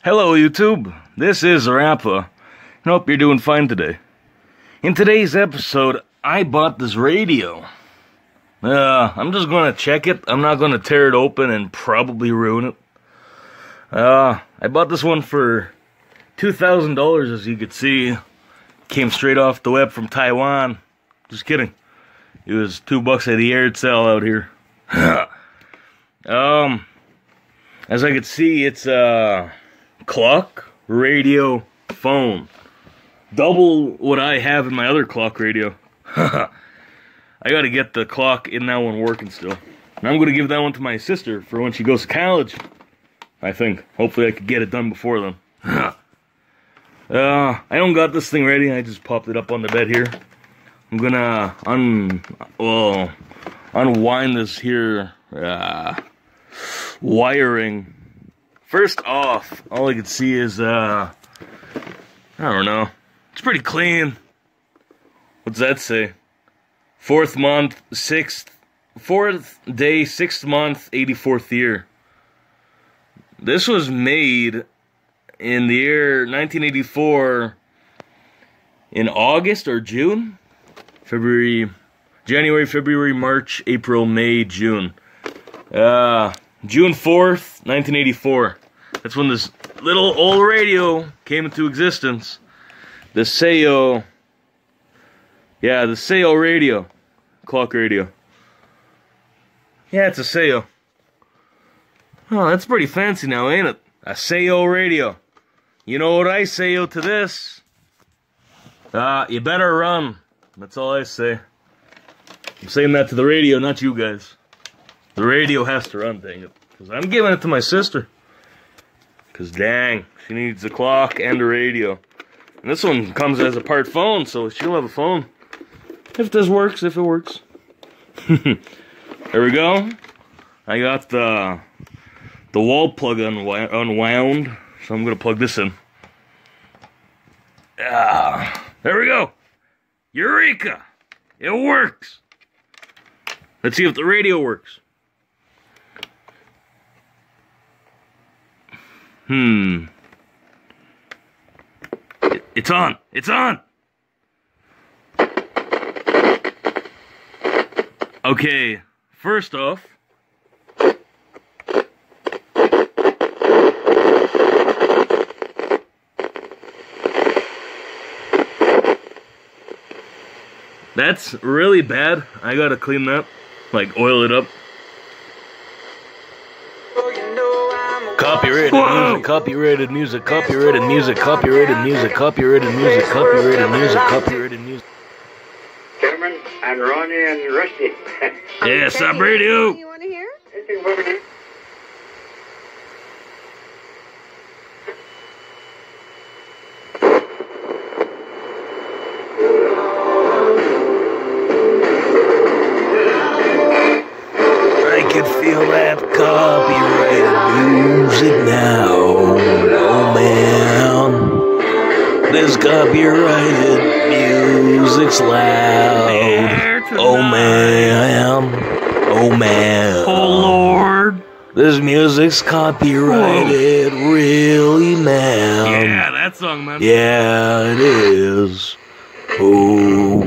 Hello YouTube, this is Za-Rappa, and hope you're doing fine today. In today's episode, I bought this radio. I'm just gonna check it. I'm not gonna tear it open and probably ruin it. I bought this one for $2,000, as you could see. Came straight off the web from Taiwan. Just kidding. It was $2 at the yard sale out here. As I could see, it's a clock, radio, phone. Double what I have in my other clock radio. I gotta get the clock in that one working still. And I'm gonna give that one to my sister for when she goes to college. I think. Hopefully I could get it done before then. I don't got this thing ready. I just popped it up on the bed here. I'm gonna unwind this here wiring. First off, all I can see is I don't know. It's pretty clean. What's that say? 4th day, 6th month, 84th year. This was made in the year 1984 in August or June? January, February, March, April, May, June. June 4th, 1984. That's when this little old radio came into existence. The Sanyo. Yeah, the Sanyo radio. Clock radio. Yeah, it's a Sanyo. Oh, that's pretty fancy now, ain't it? A Sanyo radio. You know what I say to this? You better run. That's all I say. I'm saying that to the radio, not you guys. The radio has to run, dang it. Because I'm giving it to my sister. Because dang, she needs a clock and a radio. And this one comes as a part phone, so she'll have a phone. If this works, if it works. There we go. I got the wall plug unwound. So I'm going to plug this in. There we go. Eureka! It works! Let's see if the radio works. It's on! It's on! Okay, first off, that's really bad. I gotta clean that. Like, oil it up. Copyrighted music, copyrighted music, copyrighted music, copyrighted music, copyrighted music, copyrighted music, copyrighted music. Cameron and Ronnie and Rusty. Yeah, sub radio. You want to hear? I can feel that copyrighted music now. Oh man, this copyrighted music's loud. Oh man, oh man. Oh Lord, this music's copyrighted, really man. Yeah, that song, man. Yeah, it is. Oh.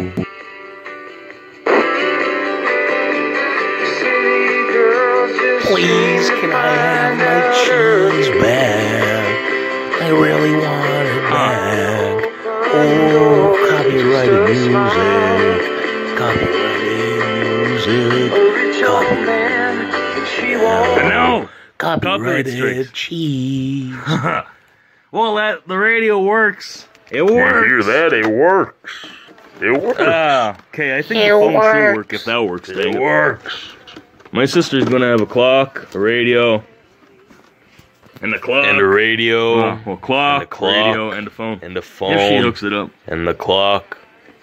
Please, can I have my cheese back? I really want it back. Oh, copyrighted music. Copyrighted music. Copyrighted. No! Copyrighted cheese. Well, the radio works. It works. You hear that? It works. It works. Okay, I think the phone should work if that works. It works. My sister's gonna have a clock, a radio, and the clock, and a radio, clock, and the radio, and the phone, and the phone. If she hooks it up, and the clock.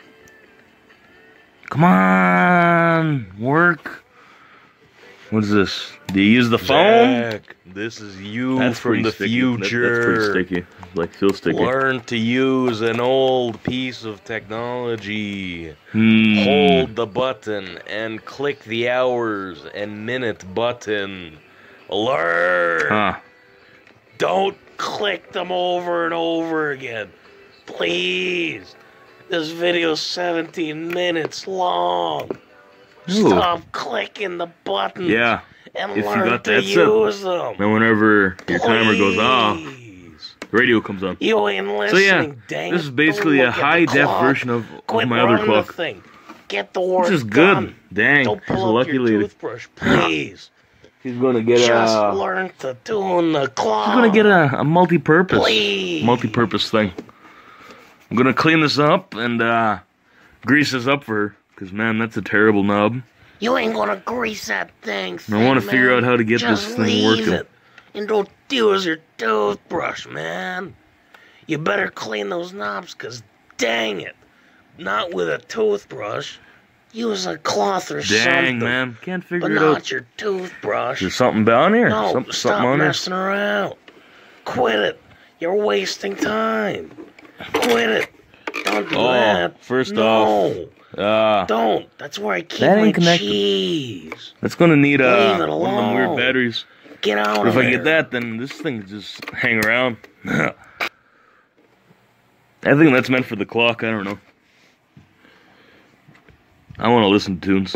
Come on, work. What is this? Do you use the phone? Zach, this is you from the future. That's pretty sticky. Like, feels sticky. Learn to use an old piece of technology. Hold the button and click the hours and minute button. Learn. Huh. Don't click them over and over again. Please. This video's 17 minutes long. Ooh. Stop clicking the buttons. Yeah. And If you learn got to that use them. Now whenever your timer goes off, the radio comes on. You ain't listening, So yeah, dang this is it. basically Don't a look at the high-def clock. version of Quit my other running clock. The thing. Get the work This is good. done. Dang, Don't she's a pull up lucky your lady. toothbrush, please. She's gonna get Just a. learn to tune the clock. She's gonna get a multi-purpose, Please. multi-purpose thing. I'm gonna clean this up and grease this up for her, cause man, that's a terrible knob. You ain't gonna grease that thing. I want to figure out how to get Just this thing leave working. It and don't use your toothbrush, man. You better clean those knobs, cause dang it, not with a toothbrush. Use a cloth or something. Dang, man, can't figure But it not out. your toothbrush. There's something down here. No, something stop on here. messing around. Quit it. You're wasting time. Quit it. Don't do that. First no. off, Don't. That's where I keep that my ain't connected. cheese. That's gonna need Leave it one of them alone. weird batteries. Get out But of if there. I get that, then this thing just hang around. I think that's meant for the clock. I don't know. I want to listen to tunes.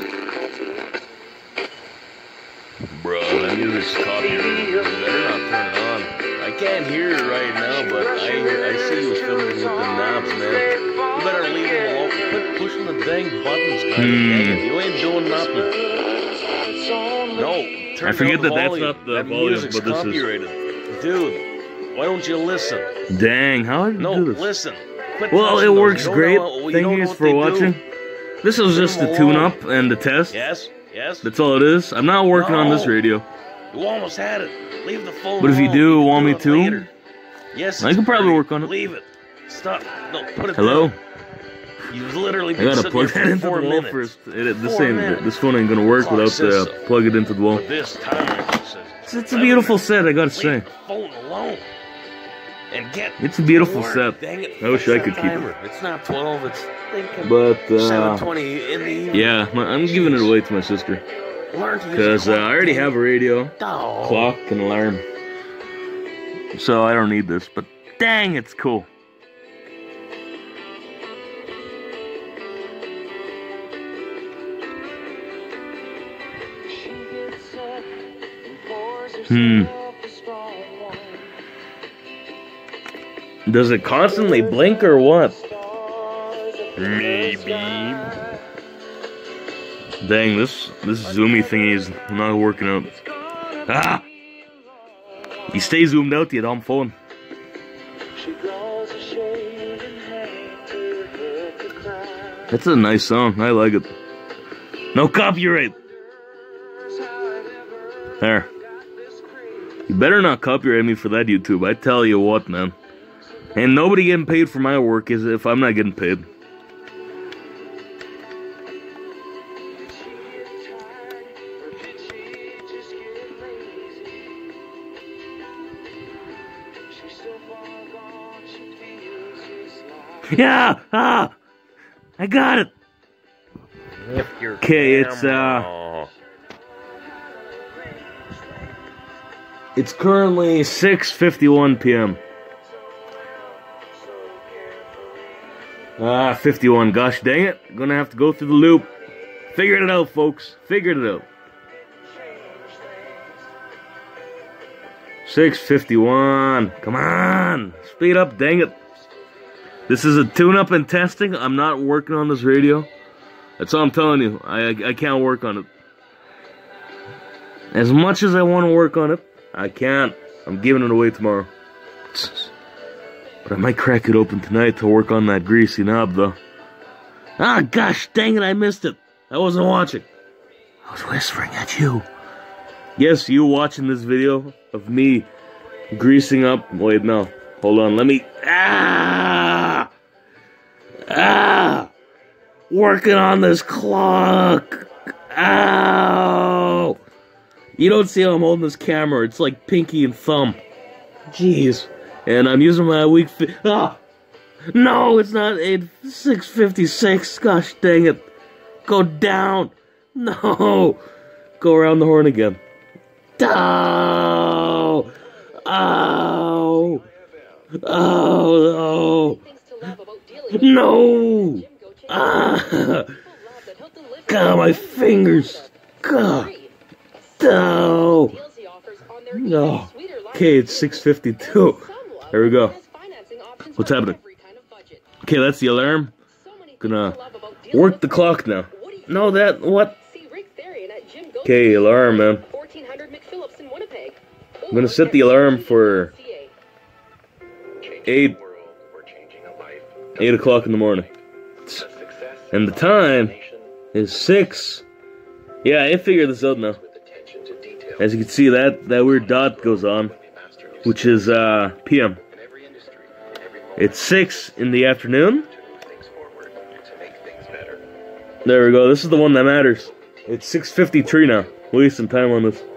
Bro, that music's copyrighted. You better not turn it on. I can't hear it right now, but I see you filming with the knobs, man. You better leave it alone. Quit pushing the dang buttons, guys. Dang it. You ain't doing nothing. No, turn I forget down the that that's volume. not the that volume, music's but this is. copyrighted. Dude, why don't you listen? Dang, how did you No, do this? listen. Quit Well, touching it those. works You don't great. know- you Thank don't you know guys what for they do. watching. This was just Leave a 'em tune-up and a test. Yes, yes. That's all it is. I'm not working on this No. radio. You almost had it. Leave the phone But if you alone. do can want me it to, later. Yes, I it's can probably pretty. work on it. Leave it. Stop. No, put it Hello? down. You've literally I been gotta sitting plug there that for into the 4 wall minutes. first. minutes. This phone ain't gonna work Clock without says so. plug it into the wall. But this timer says It's a beautiful set, I gotta leave say. the phone alone. And get It's a beautiful to work. set. Dang it. I wish fix I that could keep it. timer. It's not 12, it's thinking But 7:20 in the evening. yeah, I'm giving it away to my sister Learn to use because the I clock, already dang have it. a radio, Oh. clock, and alarm, so I don't need this. But dang, it's cool. Does it constantly blink or what? Maybe. Dang, this zoomy thingy is not working out. Ah! You stay zoomed out, you dumb phone. That's a nice song. I like it. No copyright. There. You better not copyright me for that, YouTube. I tell you what, man. And nobody getting paid for my work is if I'm not getting paid. Yeah! Ah! I got it! Okay, it's currently 6:51 p.m. 51. Gosh dang it. Gonna have to go through the loop. Figured it out, folks. Figured it out. 6:51. Come on. Speed up, dang it. This is a tune-up and testing. I'm not working on this radio. That's all I'm telling you. I can't work on it. As much as I want to work on it, I can't. I'm giving it away tomorrow. But I might crack it open tonight to work on that greasy knob, though. Ah, gosh, dang it, I missed it. I wasn't watching. I was whispering at you. Yes, you watching this video of me greasing up. Wait, no. Hold on, let me... Working on this clock. Ow! You don't see how I'm holding this camera. It's like pinky and thumb. Jeez. And I'm using my weak no, it's not 6:56. Gosh dang it. Go down. No. Go around the horn again. Oh. Oh. Oh, no. No. Ah. God, my fingers. God. No. No. Okay, it's 6:52. There we go. What's happening? Okay, that's the alarm. Gonna work the clock now. No, that, what? Okay, alarm, man. I'm gonna set the alarm for 8 o'clock in the morning. And the time is 6. Yeah, I figured this out now. As you can see, that weird dot goes on, which is PM. It's 6 in the afternoon. There we go. This is the one that matters. It's 6:53 now. Wasting time on this.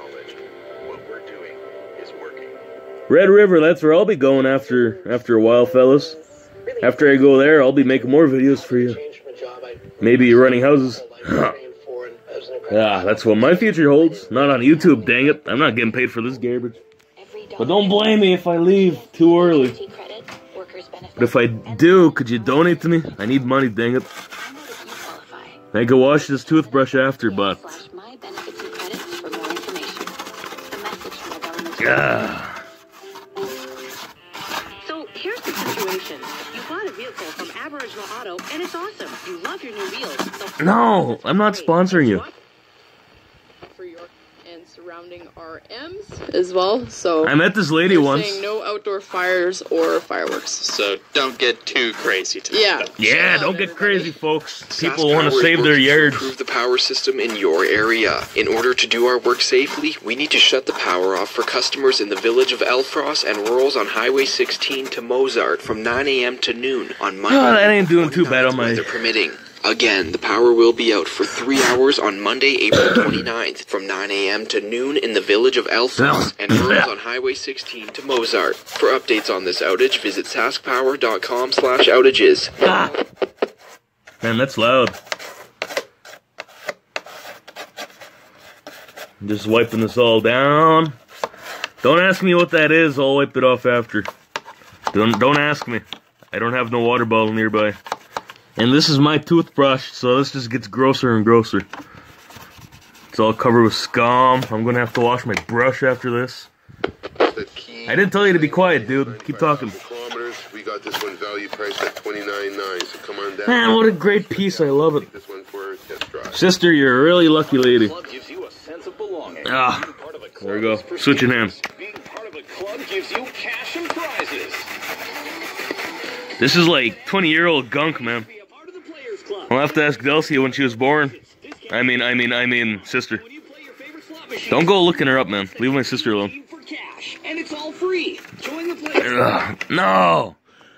Red River, that's where I'll be going after a while, fellas. After I go there, I'll be making more videos for you. Maybe running houses. Yeah, that's what my future holds. Not on YouTube, dang it. I'm not getting paid for this garbage. But don't blame me if I leave too early. But if I do, could you donate to me? I need money, dang it. I could wash this toothbrush after, but... Yeah. So here's the situation. You bought a vehicle from Aboriginal Auto, and it's awesome. You love your new wheels. So No, I'm not sponsoring you. For York and surrounding RMs as well. So I met this lady once. Saying no outdoor fires or fireworks. So don't get too crazy tonight. Yeah. Yeah, don't get crazy, folks. People want to save their yards. Improve the power system in your area. In order to do our work safely, we need to shut the power off for customers in the village of Elfrost and rurals on Highway 16 to Mozart from 9 a.m. to noon on Monday. Oh, that ain't doing too bad on my... weather permitting. Again, the power will be out for 3 hours on Monday, April 29th, from 9 a.m. to noon in the village of Elfrost and rurals on Highway 16 to Mozart. For updates on this outage, visit saskpower.com/outages. Ah. Man, that's loud. I'm just wiping this all down. Don't ask me what that is, I'll wipe it off after. Don't ask me. I don't have no water bottle nearby. And this is my toothbrush, so this just gets grosser and grosser. It's all covered with scum. I'm gonna have to wash my brush after this. I didn't tell you to be quiet, dude. Keep talking. We got this one value priced at $29.9, so come on down. Man, what a great piece. I love it. This one for a test drive. Sister, you're a really lucky lady. Ah, there we go. Switching hands. Being part of a club gives you cash and prizes. This is like 20-year-old gunk, man. I'll have to ask Delcia when she was born. I mean, sister. Don't go looking her up, man. Leave my sister alone. And it's all free. Join the No.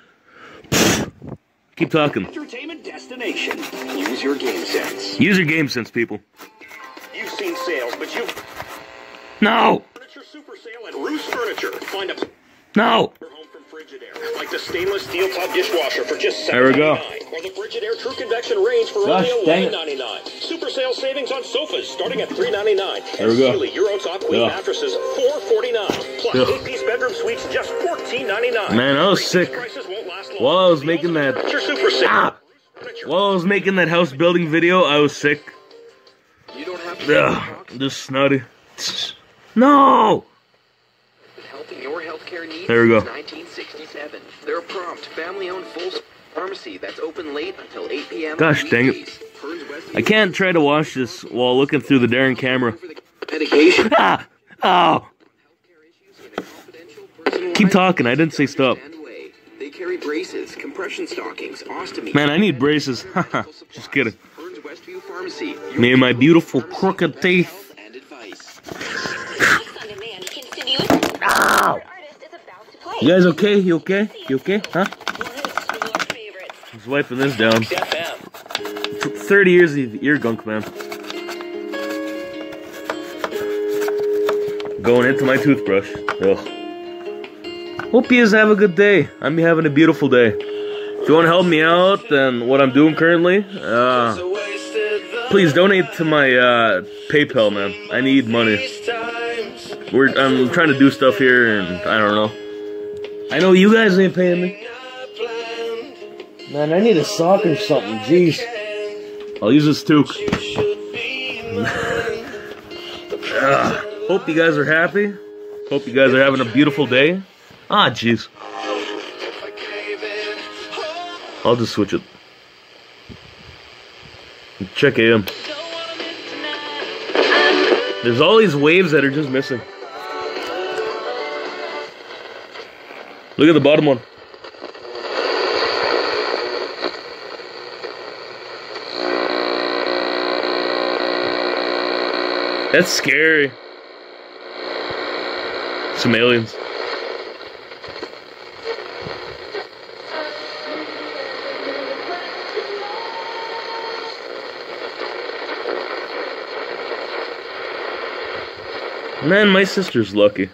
Keep talking. entertainment destination. Use your game sense. Use your game sense, people. You've seen sales, but you No. Furniture Super Sale at Roos Furniture. Find a No. home from Frigidaire, like the stainless steel top dishwasher for just $7.99, There we go. or the Frigidaire True Convection range for Gosh, only dang it. $11.99. Super sale savings on sofas starting at $3.99. There we go. Sealy Eurotop Queen Ugh. mattresses $4.49. Plus Ugh. 8-piece bedroom suites just $14.99. Man, I was sick. Prices won't last long. While I was making that... Furniture Super Sale. Ah! While I was making that house building video, I was sick. You don't have to Ugh, just snotty. No! helping your healthcare needs There we go. since 1967. They're a prompt, family-owned full pharmacy that's open late until 8 p.m. Gosh, dang it. I can't try to wash this while looking through the darn camera. Medication. Ah! Oh! Keep talking, I didn't say stop. They carry braces, compression stockings, ostomy. Man, I need braces. Haha, just kidding. Burns Westview Pharmacy. Me and my beautiful crooked teeth. And advice. Ow! You guys okay? You okay? You okay? Huh? Just wiping this down. 30 years of ear gunk, man. Going into my toothbrush. Ugh. Hope you guys have a good day. I'm having a beautiful day. If you want to help me out and what I'm doing currently, please donate to my PayPal, man. I need money. I'm trying to do stuff here, and I don't know. I know you guys ain't paying me. Man, I need a sock or something. Jeez. I'll use this toque. Hope you guys are happy. Hope you guys are having a beautiful day. Ah, jeez. I'll just switch it. Check AM. There's all these waves that are just missing. Look at the bottom one. That's scary. Some aliens. Man, my sister's lucky.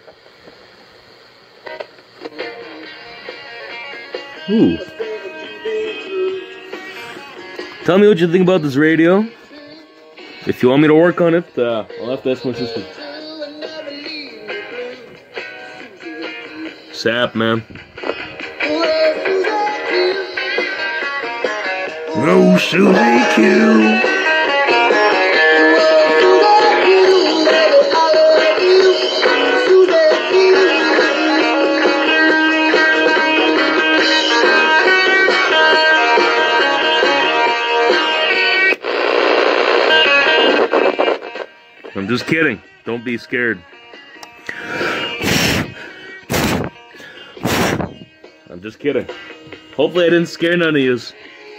Ooh. Tell me what you think about this radio. If you want me to work on it, I'll have to ask my sister. Sap, man. No, Susie Q. I'm just kidding. Don't be scared. I'm just kidding. Hopefully I didn't scare none of yous.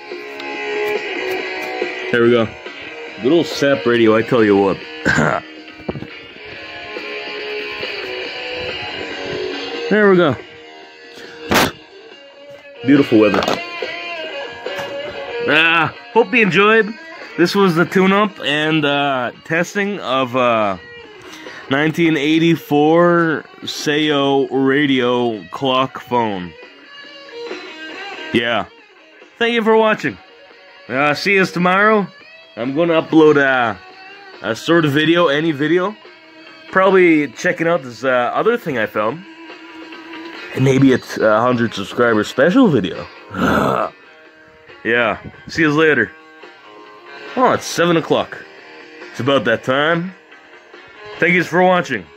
There we go. Good old sap radio, I tell you what. There we go. Beautiful weather. Hope you enjoyed. This was the tune-up and testing of 1984 Sanyo radio clock phone. Yeah. Thank you for watching. See us tomorrow. I'm going to upload a sort of video, any video. Probably checking out this other thing I found. And maybe it's a 100 subscriber special video. Yeah. See you later. Oh, it's 7 o'clock. It's about that time. Thank you for watching.